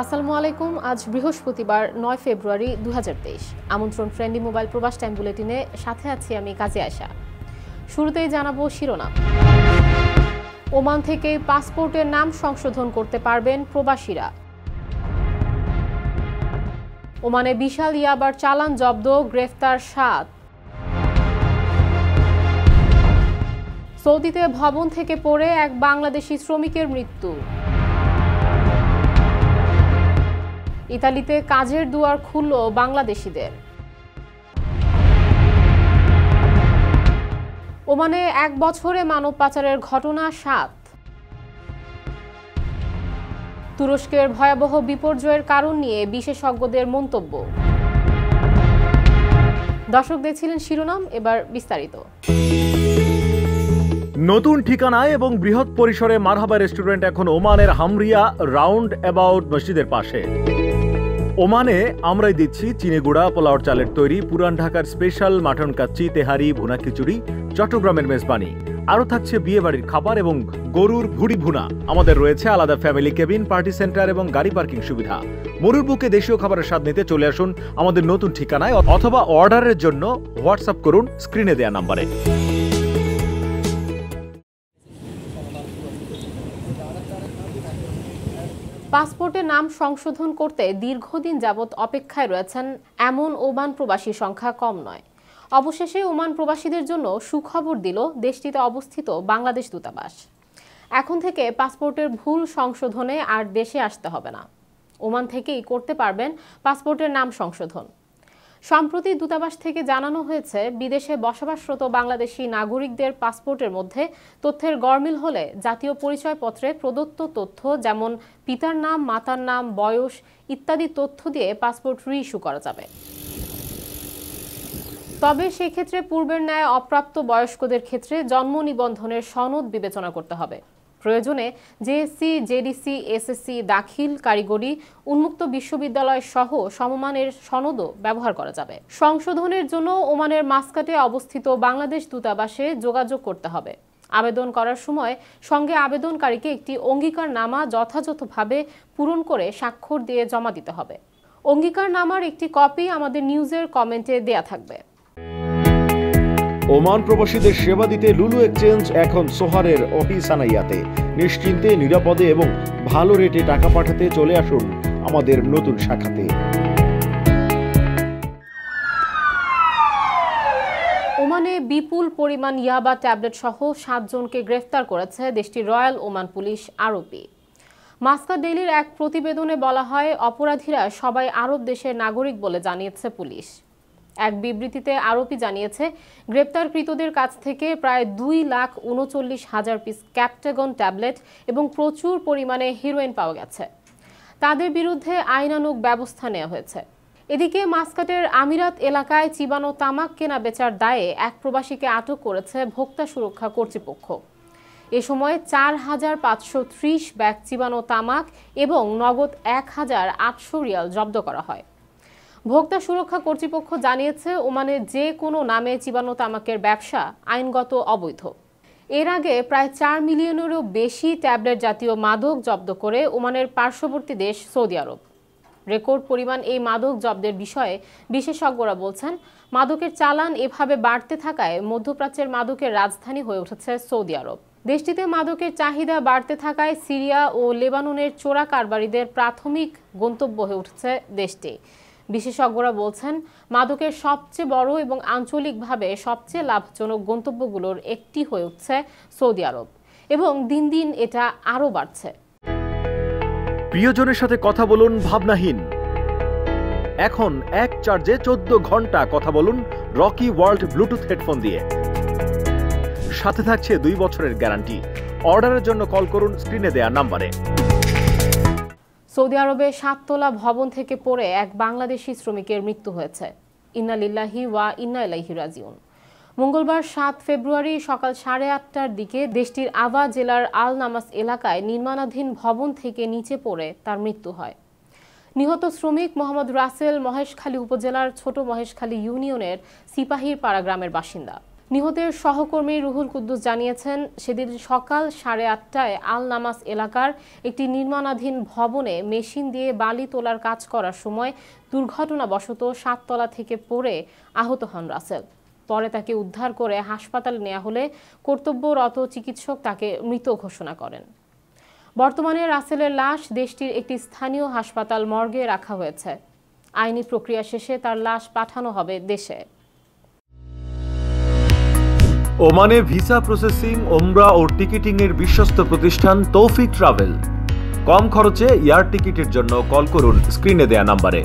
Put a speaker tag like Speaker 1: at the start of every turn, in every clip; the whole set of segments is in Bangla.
Speaker 1: আসসালামু আলাইকুম। আজ বৃহস্পতিবার 9 ফেব্রুয়ারি 2023। আমন্ত্রণ ফ্রেন্ডলি মোবাইল প্রবাস টাইম বুলেটিনে, সাথে আছি আমি কাজী আয়েশা। শুরুতেই জানাবো শিরোনাম। ওমান থেকে পাসপোর্টের নাম সংশোধন করতে পারবেন প্রবাসীরা। ওমানে বিশাল ইয়াবার চালান জব্দ, গ্রেফতার 7। সৌদিতে ভবন থেকে পড়ে এক বাংলাদেশি শ্রমিকের মৃত্যু। ইতালিতে কাজের দুয়ার খুলল বাংলাদেশিদের। ওমানে 1 বছরে মানব পাচারের ঘটনা 7। তুরস্কের ভয়াবহ বিপর্যয়ের কারণ নিয়ে বিশেষজ্ঞদের মন্তব্য। দর্শক দেখছিলেন শিরোনাম, এবার বিস্তারিত।
Speaker 2: নতুন ঠিকানায় এবং বৃহৎ পরিসরে মারহাবা রেস্টুরেন্ট এখন ওমানের হামরিয়া রাউন্ড অ্যাবাউট মসজিদের পাশে। ওমানে আমরাই দিচ্ছি চিনিগুড়া, পোলাওর চালের তৈরি, পুরান ঢাকার স্পেশাল মাটন কাচ্চি, তেহারি, ভুনা খিচুড়ি, চট্টগ্রামের মেজবানি। আরও থাকছে বিয়ে বাড়ির খাবার এবং গরুর ভুড়ি ভুনা। আমাদের রয়েছে আলাদা ফ্যামিলি কেবিন, পার্টি সেন্টার এবং গাড়ি পার্কিং সুবিধা। মরুর বুকে দেশীয় খাবারের স্বাদ নিতে চলে আসুন আমাদের নতুন ঠিকানায়, অথবা অর্ডারের জন্য হোয়াটসঅ্যাপ করুন স্ক্রিনে দেয়া নাম্বারে।
Speaker 1: পাসপোর্টে নাম সংশোধন করতে দীর্ঘদিন যাবৎ অপেক্ষায় রয়েছেন এমন ওমান প্রবাসী সংখ্যা কম নয়। অবশেষে ওমান প্রবাসীদের জন্য সুখবর দিল দেশটিতে অবস্থিত বাংলাদেশ দূতাবাস। এখন থেকে পাসপোর্টের ভুল সংশোধনে আর দেশে আসতে হবে না। ওমান থেকেই করতে পারবেন পাসপোর্টের নাম সংশোধন। সম্প্রতি দূতাবাস থেকে জানানো হয়েছে, বিদেশে বসবাসরত বাংলাদেশি নাগরিকদের পাসপোর্টের মধ্যে তথ্যের গরমিল হলে জাতীয় পরিচয়পত্রে প্রদত্ত তথ্য, যেমন পিতার নাম, মাতার নাম, বয়স ইত্যাদি তথ্য দিয়ে পাসপোর্ট রি-ইস্যু করা যাবে। তবে সেক্ষেত্রে পূর্বের ন্যায় অপ্রাপ্ত বয়স্কদের ক্ষেত্রে জন্ম নিবন্ধনের সনদ বিবেচনা করতে হবে। প্রয়োজনে জেএসসি, জেডিসি, এসএসসি, দাখিল, কারিগরি, উন্মুক্ত বিশ্ববিদ্যালয় সহ সমমানের সনদও ব্যবহার করা যাবে। সংশোধনের জন্য ওমানের মাসকাটে অবস্থিত বাংলাদেশ দূতাবাসে যোগাযোগ করতে হবে। আবেদন করার সময় সঙ্গে আবেদনকারীকে একটি অঙ্গীকারনামা যথাযথভাবে পূরণ করে স্বাক্ষর দিয়ে জমা দিতে হবে। অঙ্গীকারনামার একটি কপি আমাদের নিউজের কমেন্টে দেয়া থাকবে।
Speaker 2: ওমান প্রবাসীদের সেবা দিতে লুলু এক্সচেঞ্জ এখন সোহারের অহিসানাইয়াতে। নিশ্চিন্তে, নিরাপদে এবং ভালো রেটে টাকা পাঠাতে চলে আসুন আমাদের নতুন শাখাতে।
Speaker 1: ওমানে বিপুল পরিমাণ ইয়াবা ট্যাবলেট সহ 7 জনকে গ্রেফতার করেছে দেশটির রয়্যাল ওমান পুলিশ আরবি। মাস্কাট ডেইলির এক প্রতিবেদনে বলা হয়, অপরাধীরা সবাই আরব দেশের নাগরিক বলে জানিয়েছে পুলিশ। এক বিবৃতিতে আরবি জানিয়েছে, গ্রেপ্তারকৃতদের কাছ থেকে প্রায় 2,39,000 পিস ক্যাপটাগন ট্যাবলেট এবং প্রচুর পরিমাণে হিরোইন পাওয়া গেছে। তাদের বিরুদ্ধে আইনানুগ ব্যবস্থা নেওয়া হয়েছে। এদিকে মাসকাটের আমিরাত এলাকায় চিবানো তামাক কেনা বেচার দায়ে এক প্রবাসীকে আটক করেছে ভোক্তা সুরক্ষা কর্তৃপক্ষ। এ সময় 4,530 ব্যাগ চিবানো তামাক এবং নগদ 1,800 রিয়াল জব্দ করা হয়। ভোক্তা সুরক্ষা কর্তৃপক্ষ জানিয়েছে, ওমানে যে কোনো নামে চিবানো তামাকের ব্যবসা আইনগত অবৈধ। এর আগে প্রায় 4 মিলিয়নেরও বেশি ট্যাবলেট জাতীয় মাদক জব্দ করে ওমানের পার্শ্ববর্তী দেশ সৌদি আরব। রেকর্ড পরিমাণ এই মাদক জব্দের বিষয়ে বিশেষজ্ঞরা বলছেন, মাদকের চালান এভাবে বাড়তে থাকায় মধ্যপ্রাচ্যের মাদকের রাজধানী হয়ে উঠেছে সৌদি আরব। দেশটিতে মাদকের চাহিদা বাড়তে থাকায় সিরিয়া ও লেবাননের চোরা কারবারিদের প্রাথমিক গন্তব্য হয়ে উঠেছে দেশটি। বিশেষজ্ঞরা বলছেন, মাদকের সবচেয়ে বড় এবং আঞ্চলিকভাবে সবচেয়ে লাভজনক গন্তব্যগুলোর একটি হয়ে উঠছে সৌদি আরব, এবং দিন দিন এটা আরও বাড়ছে।
Speaker 2: প্রিয়জনের সাথে কথা বলুন ভাবনাহীন। এখন এক চার্জে 14 ঘন্টা কথা বলুন রকি ওয়ার্ল্ড ব্লুটুথ হেডফোন দিয়ে। সাথে থাকছে 2 বছরের গ্যারান্টি। অর্ডারের জন্য কল করুন স্ক্রিনে দেয়া নাম্বারে।
Speaker 1: সৌদি আরবে 7 তলা ভবন থেকে পড়ে এক বাংলাদেশি শ্রমিকের মৃত্যু হয়েছে। ইন্না লিল্লাহি ওয়া ইন্না ইলাইহি রাজিউন। মঙ্গলবার 7 ফেব্রুয়ারি সকাল 8:30টার দিকে দেশটির আবা জেলার আল নামাস এলাকায় নির্মাণাধীন ভবন থেকে নিচে পড়ে তার মৃত্যু হয়। নিহত শ্রমিক মোহাম্মদ রাসেল মহেশখালী উপজেলার ছোট মহেশখালী ইউনিয়নের সিপাহীর পাড়া গ্রামের বাসিন্দা। নিহতের সহকর্মী রুহুল কুদ্দুস জানিয়েছেন, সেদিন সকাল 8:30টায় আল নামাস এলাকার একটি নির্মাণাধীন ভবনে মেশিন দিয়ে বালি তোলার কাজ করার সময় দুর্ঘটনাবশত 7 তলা থেকে পড়ে আহত হন রাসেল। পরে তাকে উদ্ধার করে হাসপাতালে নেওয়া হলে কর্তব্যরত চিকিৎসক তাকে মৃত ঘোষণা করেন। বর্তমানে রাসেলের লাশ দেশটির একটি স্থানীয় হাসপাতাল মর্গে রাখা হয়েছে। আইনি প্রক্রিয়া শেষে তার লাশ পাঠানো হবে দেশে।
Speaker 2: ওমানে ভিসা প্রসেসিং, ওমরা ও টিকিটিং এর বিশ্বস্ত প্রতিষ্ঠান তৌফিক ট্রাভেল। কম খরচে এয়ার টিকিটের জন্য কল করুন স্ক্রিনে দেয়া নম্বরে।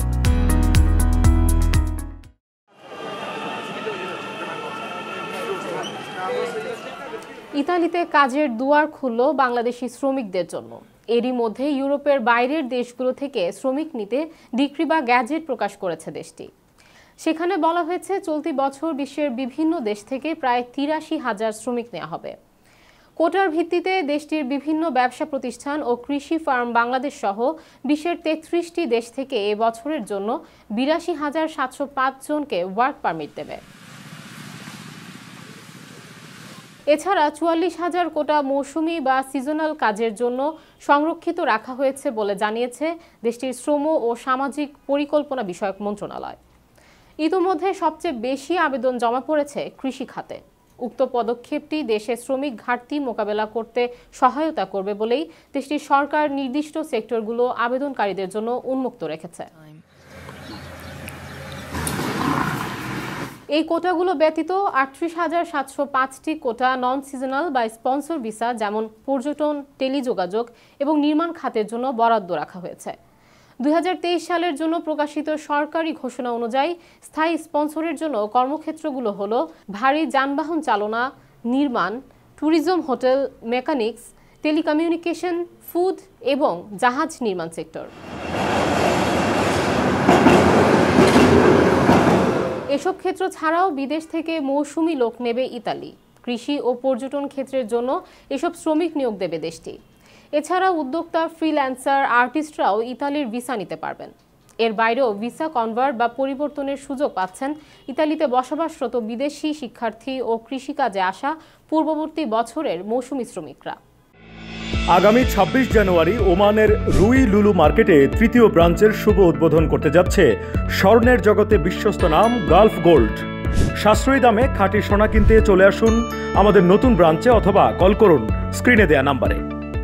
Speaker 1: ইতালিতে কাজের দুয়ার খুলল বাংলাদেশি শ্রমিকদের জন্য। এরই মধ্যে ইউরোপের বাইরের দেশগুলো থেকে শ্রমিক নিতে ডিক্রি বা গ্যাজেট প্রকাশ করেছে দেশটি। সেখানে বলা হয়েছে, চলতি বছর বিশ্বের বিভিন্ন দেশ থেকে প্রায় 83,000 শ্রমিক নেওয়া হবে। কোটার ভিত্তিতে দেশটির বিভিন্ন ব্যবসা প্রতিষ্ঠান ও কৃষি ফার্ম বাংলাদেশ সহ বিশ্বের 33টি দেশ থেকে এ বছরের জন্য 82,705 জনকে ওয়ার্ক পারমিট দেবে। এছাড়া 44,000 কোটা মৌসুমি বা সিজনাল কাজের জন্য সংরক্ষিত রাখা হয়েছে বলে জানিয়েছে দেশটির শ্রম ও সামাজিক পরিকল্পনা বিষয়ক মন্ত্রণালয়। ইতোমধ্যে সবচেয়ে বেশি আবেদন জমা পড়েছে কৃষি খাতে। উক্ত পদক্ষেপটি দেশে শ্রমিক ঘাটতি মোকাবেলা করতে সহায়তা করবে বলেই দেশটির সরকার নির্দিষ্ট সেক্টরগুলো আবেদনকারীদের জন্য উন্মুক্ত রেখেছে। এই কোটাগুলো ব্যতীত 38,705টি কোটা নন সিজনাল বা স্পন্সর ভিসা, যেমন পর্যটন, টেলিযোগাযোগ এবং নির্মাণ খাতের জন্য বরাদ্দ রাখা হয়েছে। 2023 সালের জন্য প্রকাশিত সরকারি ঘোষণা অনুযায়ী স্থায়ী স্পন্সরের জন্য কর্মক্ষেত্রগুলো হলো ভারী যানবাহন চালনা, নির্মাণ, tourism, hotel, mechanics, telecommunication, food এবং জাহাজ নির্মাণ সেক্টর। এসব ক্ষেত্র ছাড়াও বিদেশ থেকে মৌসুমি লোক নেবে ইতালি। কৃষি ও পর্যটন ক্ষেত্রের জন্য এসব শ্রমিক নিয়োগ দেবে দেশটি। এছাড়া উদ্যোক্তা, ফ্রিল্যান্সার, আর্টিস্টরাও ইতালির ভিসা নিতে পারবেন। এর বাইরেও ভিসা কনভার্ট বা পরিবর্তনের সুযোগ পাচ্ছেন ইতালিতে বসবাসরত বিদেশি শিক্ষার্থী ও কৃষিকাজে আসা পূর্ববর্তী বছরের মৌসুমি শ্রমিকরা।
Speaker 2: আগামী 26 জানুয়ারি ওমানের রুই লুলু মার্কেটে 3য় ব্রাঞ্চের শুভ উদ্বোধন করতে যাচ্ছে স্বর্ণের জগতে বিশ্বস্ত নাম গালফ গোল্ড। সাশ্রয়ী দামে খাঁটি সোনা কিনতে চলে আসুন আমাদের নতুন ব্রাঞ্চে অথবা কল করুন স্ক্রিনে দেয়া নম্বরে।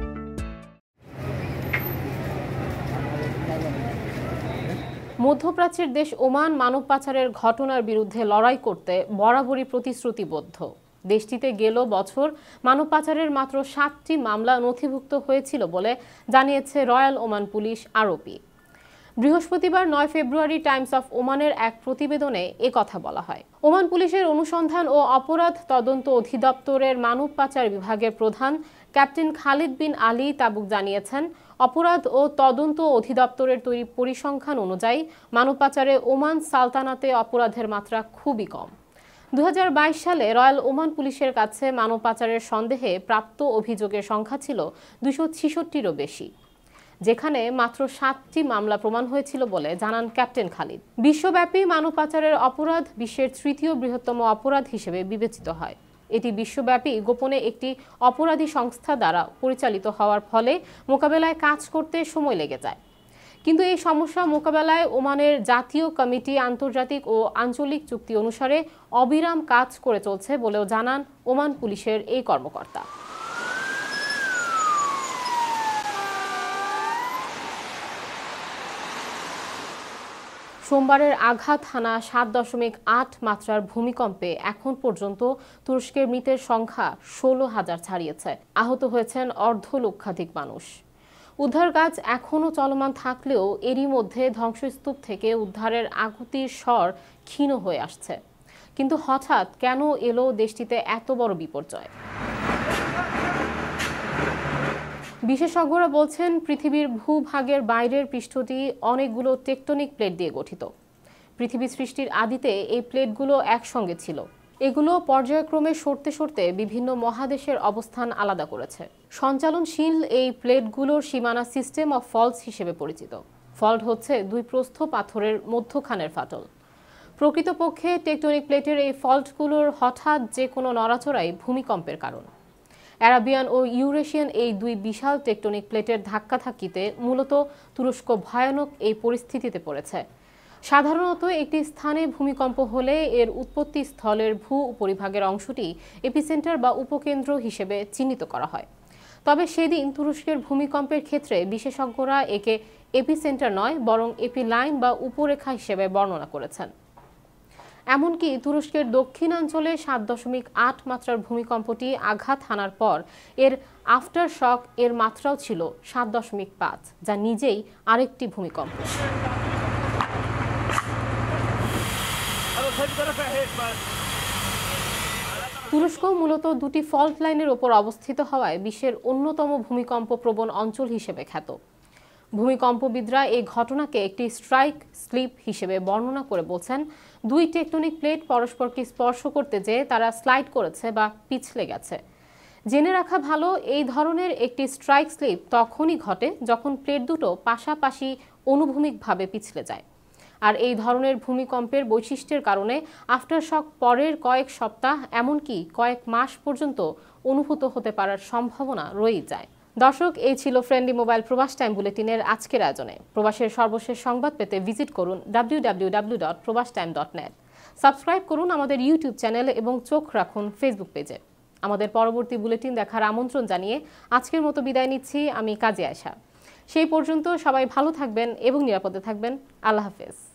Speaker 1: মধ্যপ্রাচ্যের দেশ ওমান মানব পাচারের ঘটনার বিরুদ্ধে লড়াই করতে বরাবরই প্রতিশ্রুতিবদ্ধ। দেশটিতে গেল বছর মানব পাচারের মাত্র 7টি মামলা নথিভুক্ত হয়েছিল বলে জানিয়েছে রয়্যাল ওমান পুলিশ আরওপি। বৃহস্পতিবার 9 ফেব্রুয়ারি টাইমস অফ ওমানের এক প্রতিবেদনে কথা বলা হয়। ওমান পুলিশের অনুসন্ধান ও অপরাধ তদন্ত অধিদপ্তরের মানব পাচার বিভাগের প্রধান captain Khalid bin Ali Tabuk জানিয়েছেন, অপরাধ ও তদন্ত অধিদপ্তরের তৈরি পরিসংখ্যান অনুযায়ী মানব পাচারে ওমান সালতানাতে অপরাধের মাত্রা খুবই কম। 2022 সালে রয়্যাল ওমান পুলিশের কাছে মানব পাচারের সন্দেহে প্রাপ্ত অভিযোগের সংখ্যা ছিল 266টিরও বেশি, যেখানে মাত্র 7টি মামলা প্রমাণ হয়েছিল বলে জানান ক্যাপ্টেন খালিদ। বিশ্বব্যাপী মানব পাচারের অপরাধ বিশ্বের 3য় বৃহত্তম অপরাধ হিসেবে বিবেচিত হয়। এটি বিশ্বব্যাপী গোপনে একটি অপরাধী সংস্থা দ্বারা পরিচালিত হওয়ার ফলে মোকাবেলায় কাজ করতে সময় লেগে যায়। কিন্তু এই সমস্যা মোকাবেলায় ওমানের জাতীয় কমিটি আন্তর্জাতিক ও আঞ্চলিক চুক্তি অনুসারে অবিরাম কাজ করে চলছে বলেও জানান ওমান পুলিশের এই কর্মকর্তা। সোমবারের আঘাত হানা 7.8 মাত্রার ভূমিকম্পে এখন পর্যন্ত তুরস্কের মৃতের সংখ্যা 16,000 ছাড়িয়েছে। আহত হয়েছেন অর্ধলক্ষাধিক মানুষ। উদ্ধার কাজ এখনও চলমান থাকলেও এরই মধ্যে ধ্বংসস্তূপ থেকে উদ্ধারের আকুতির স্বর ক্ষীণ হয়ে আসছে। কিন্তু হঠাৎ কেন এলো দেশটিতে এত বড় বিপর্যয়? বিশেষজ্ঞরা বলছেন, পৃথিবীর ভূভাগের বাইরের পৃষ্ঠটি অনেকগুলো টেকটনিক প্লেট দিয়ে গঠিত। পৃথিবী সৃষ্টির আদিতে এই প্লেটগুলো একসঙ্গে ছিল। এগুলো পর্যায়ক্রমে সরতে সরতে বিভিন্ন মহাদেশের অবস্থান আলাদা করেছে। সঞ্চালনশীল এই প্লেটগুলোর সীমানা সিস্টেম অফ ফল্টস হিসেবে পরিচিত। ফল্ট হচ্ছে দুই প্রস্থ পাথরের মধ্যখানের ফাটল। প্রকৃতপক্ষে টেকটনিক প্লেটের এই ফল্টগুলোর হঠাৎ যে কোনো নড়াচড়াই ভূমিকম্পের কারণ। অ্যারাবিয়ান ও ইউরেশিয়ান এই দুই বিশাল টেকটনিক প্লেটের ধাক্কাধাক্কিতে মূলত তুরস্ক ভয়ানক এই পরিস্থিতিতে পড়েছে। সাধারণত একটি স্থানে ভূমিকম্প হলে এর উৎপত্তি স্থলের ভূ উপরিভাগের অংশটি এপিসেন্টার বা উপকেন্দ্র হিসেবে চিহ্নিত করা হয়। তবে সেদিন তুরস্কের ভূমিকম্পের ক্ষেত্রে বিশেষজ্ঞরা একে এপিসেন্টার নয় বরং এপিলাইন বা উপরেখা হিসেবে বর্ণনা করেছেন। এমনকি তুরস্কের দক্ষিণাঞ্চলে 7.8 মাত্রার ভূমিকম্পটি আঘাত হানার পর এর আফটার শক এর মাত্রাও ছিল 7.5, যা নিজেই আরেকটি ভূমিকম্প। তুরস্ক মূলত দুটি ফল্ট লাইনের ওপর অবস্থিত হওয়ায় বিশ্বের অন্যতম ভূমিকম্প প্রবণ অঞ্চল হিসেবে খ্যাত। ভূমিকম্পবিদরা এই ঘটনাকে একটি স্ট্রাইক স্লিপ হিসেবে বর্ণনা করে বলছেন, দুই টেকটনিক প্লেট পরস্পরকে স্পর্শ করতে যেয়ে তারা স্লাইড করেছে বা পিছলে গেছে। জেনে রাখা ভালো, এই ধরনের একটি স্ট্রাইক স্লিপ তখনই ঘটে যখন প্লেট দুটো পাশাপাশি অনুভূমিকভাবে পিছলে যায়। আর এই ধরনের ভূমিকম্পের বৈশিষ্ট্যের কারণে আফটারশক পরের কয়েক সপ্তাহ এমনকি কয়েক মাস পর্যন্ত অনুভূত হতে পারার সম্ভাবনা রয়েই যায়। দর্শক, এই ছিল ফ্রেন্ডলি মোবাইল প্রবাস টাইম বুলেটিনের আজকের আয়োজনে। প্রবাসের সর্বশেষ সংবাদ পেতে ভিজিট করুন www.probashtime.net। সাবস্ক্রাইব করুন আমাদের ইউটিউব চ্যানেল এবং চোখ রাখুন ফেসবুক পেজে। আমাদের পরবর্তী বুলেটিন দেখার আমন্ত্রণ জানিয়ে আজকের মতো বিদায় নিচ্ছি আমি কাজী আয়েশা। সেই পর্যন্ত সবাই ভালো থাকবেন এবং নিরাপদে থাকবেন। আল্লাহ হাফেজ।